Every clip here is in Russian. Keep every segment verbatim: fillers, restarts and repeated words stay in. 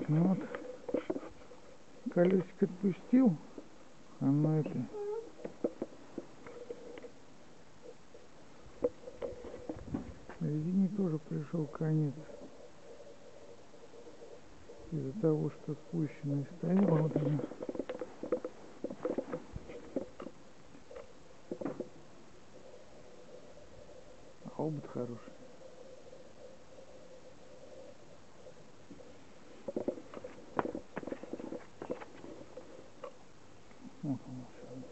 Ну вот, колесико отпустил, оно это... Резине тоже пришел конец. Из-за того, что спущенный стоял, вот она. А обод хороший. Вот он.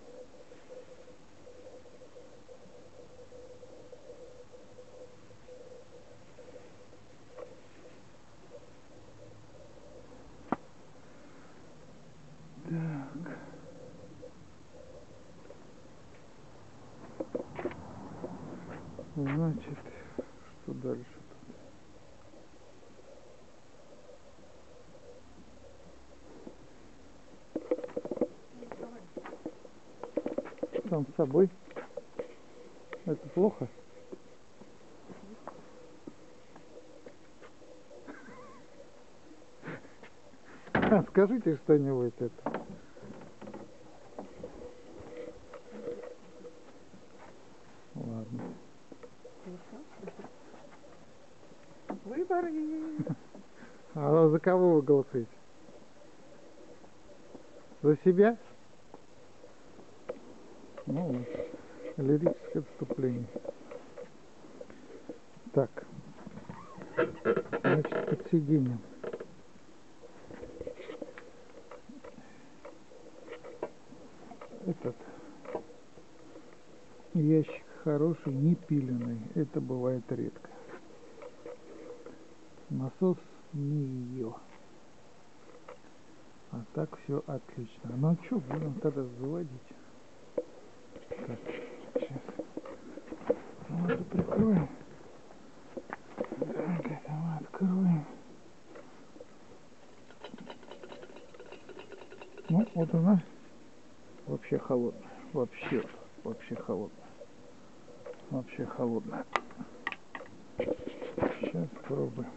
Так. Значит, что дальше тут? Сам с собой. Это плохо? Скажите что-нибудь это. Ладно. Выборы. А за кого вы голосуете? За себя? Ну, лирическое отступление. Так. Значит, под сиденьем. Этот ящик хороший, не пиленный. Это бывает редко. Насос не ее. А так все отлично. Ну что, будем тогда заводить. Так, сейчас. Вот это прикроем. Так, это мы откроем. Ну, вот она вообще холодная. Вообще, вообще холодная. Вообще холодная. Сейчас пробуем.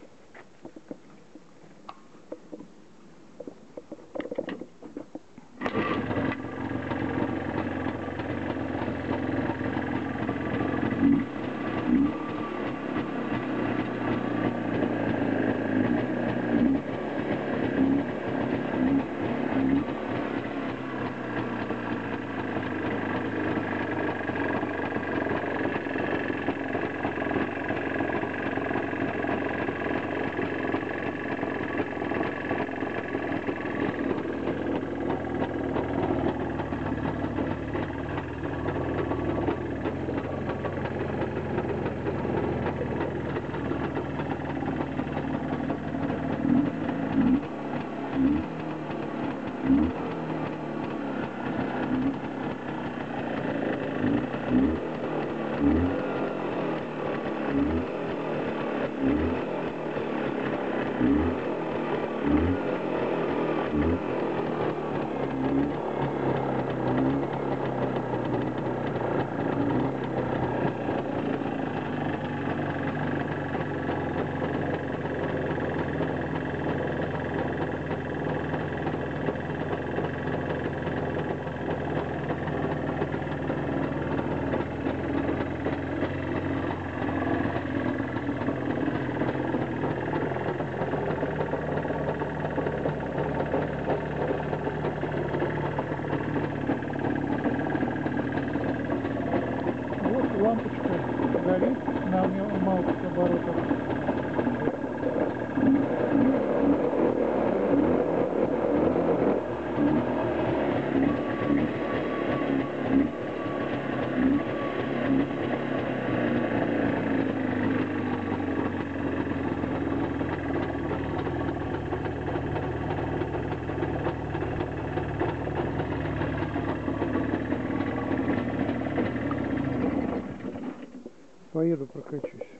Лампочка горит на малых оборотах. Поеду прокачусь.